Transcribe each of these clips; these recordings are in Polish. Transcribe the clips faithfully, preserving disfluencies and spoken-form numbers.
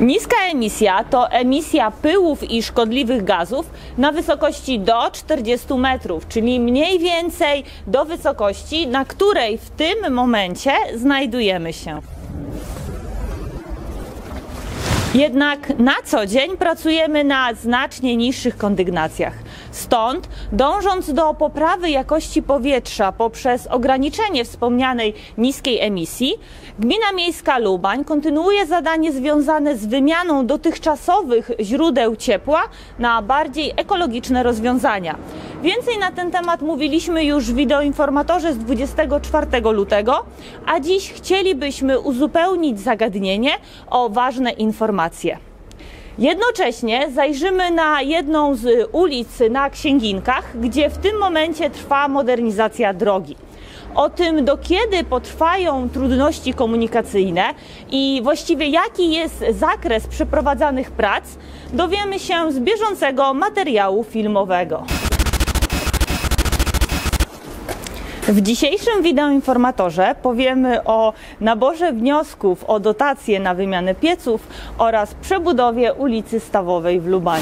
Niska emisja to emisja pyłów i szkodliwych gazów na wysokości do czterdziestu metrów, czyli mniej więcej do wysokości, na której w tym momencie znajdujemy się. Jednak na co dzień pracujemy na znacznie niższych kondygnacjach. Stąd, dążąc do poprawy jakości powietrza poprzez ograniczenie wspomnianej niskiej emisji, Gmina Miejska Lubań kontynuuje zadanie związane z wymianą dotychczasowych źródeł ciepła na bardziej ekologiczne rozwiązania. Więcej na ten temat mówiliśmy już w wideoinformatorze z dwudziestego czwartego lutego, a dziś chcielibyśmy uzupełnić zagadnienie o ważne informacje. Jednocześnie zajrzymy na jedną z ulic na Księginkach, gdzie w tym momencie trwa modernizacja drogi. O tym, do kiedy potrwają trudności komunikacyjne i właściwie jaki jest zakres przeprowadzanych prac, dowiemy się z bieżącego materiału filmowego. W dzisiejszym wideoinformatorze powiemy o naborze wniosków o dotacje na wymianę pieców oraz przebudowie ulicy Stawowej w Lubaniu.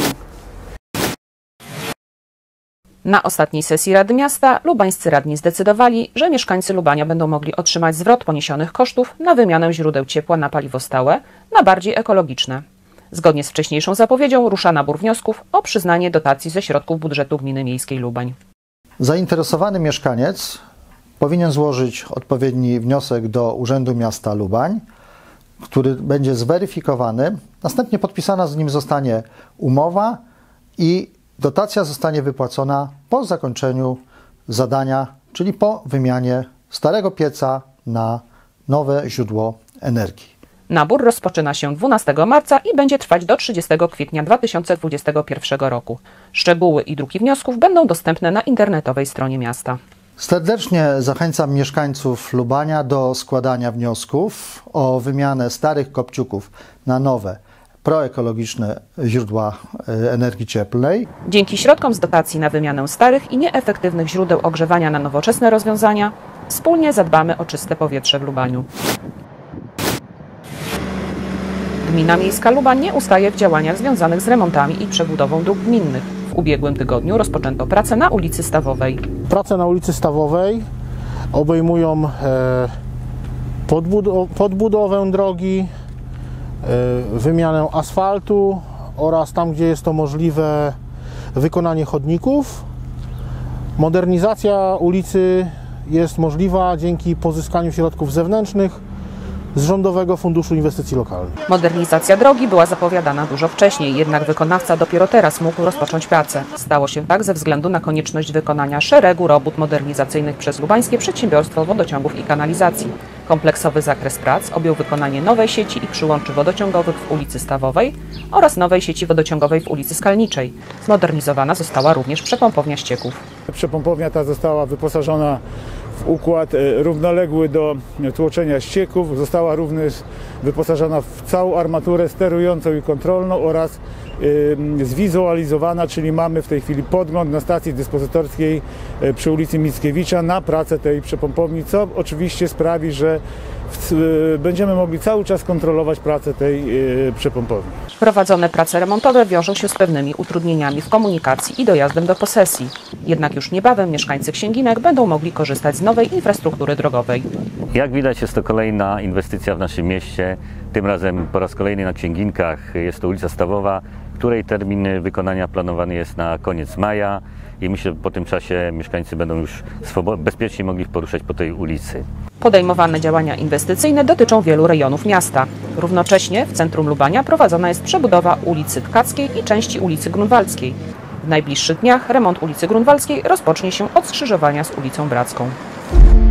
Na ostatniej sesji Rady Miasta lubańscy radni zdecydowali, że mieszkańcy Lubania będą mogli otrzymać zwrot poniesionych kosztów na wymianę źródeł ciepła na paliwo stałe na bardziej ekologiczne. Zgodnie z wcześniejszą zapowiedzią rusza nabór wniosków o przyznanie dotacji ze środków budżetu Gminy Miejskiej Lubań. Zainteresowany mieszkaniec powinien złożyć odpowiedni wniosek do Urzędu Miasta Lubań, który będzie zweryfikowany. Następnie podpisana z nim zostanie umowa i dotacja zostanie wypłacona po zakończeniu zadania, czyli po wymianie starego pieca na nowe źródło energii. Nabór rozpoczyna się dwunastego marca i będzie trwać do trzydziestego kwietnia dwa tysiące dwudziestego pierwszego roku. Szczegóły i druki wniosków będą dostępne na internetowej stronie miasta. Serdecznie zachęcam mieszkańców Lubania do składania wniosków o wymianę starych kopciuków na nowe, proekologiczne źródła energii cieplnej. Dzięki środkom z dotacji na wymianę starych i nieefektywnych źródeł ogrzewania na nowoczesne rozwiązania wspólnie zadbamy o czyste powietrze w Lubaniu. Gmina Miejska Lubań nie ustaje w działaniach związanych z remontami i przebudową dróg gminnych. W ubiegłym tygodniu rozpoczęto pracę na ulicy Stawowej. Prace na ulicy Stawowej obejmują podbudowę drogi, wymianę asfaltu oraz tam, gdzie jest to możliwe, wykonanie chodników. Modernizacja ulicy jest możliwa dzięki pozyskaniu środków zewnętrznych z Rządowego Funduszu Inwestycji Lokalnych. Modernizacja drogi była zapowiadana dużo wcześniej, jednak wykonawca dopiero teraz mógł rozpocząć pracę. Stało się tak ze względu na konieczność wykonania szeregu robót modernizacyjnych przez Lubańskie Przedsiębiorstwo Wodociągów i Kanalizacji. Kompleksowy zakres prac objął wykonanie nowej sieci i przyłączy wodociągowych w ulicy Stawowej oraz nowej sieci wodociągowej w ulicy Skalniczej. Zmodernizowana została również przepompownia ścieków. Przepompownia ta została wyposażona w układ równoległy do tłoczenia ścieków. Została również wyposażona w całą armaturę sterującą i kontrolną oraz zwizualizowana, czyli mamy w tej chwili podgląd na stacji dyspozytorskiej przy ulicy Mickiewicza na pracę tej przepompowni, co oczywiście sprawi, że będziemy mogli cały czas kontrolować pracę tej przepompowni. Prowadzone prace remontowe wiążą się z pewnymi utrudnieniami w komunikacji i dojazdem do posesji. Jednak już niebawem mieszkańcy Księginek będą mogli korzystać z nowej infrastruktury drogowej. Jak widać, jest to kolejna inwestycja w naszym mieście. Tym razem po raz kolejny na Księginkach. Jest to ulica Stawowa, której termin wykonania planowany jest na koniec maja i myślę, że po tym czasie mieszkańcy będą już bezpiecznie mogli poruszać po tej ulicy. Podejmowane działania inwestycyjne dotyczą wielu rejonów miasta. Równocześnie w centrum Lubania prowadzona jest przebudowa ulicy Tkackiej i części ulicy Grunwaldzkiej. W najbliższych dniach remont ulicy Grunwaldzkiej rozpocznie się od skrzyżowania z ulicą Bracką.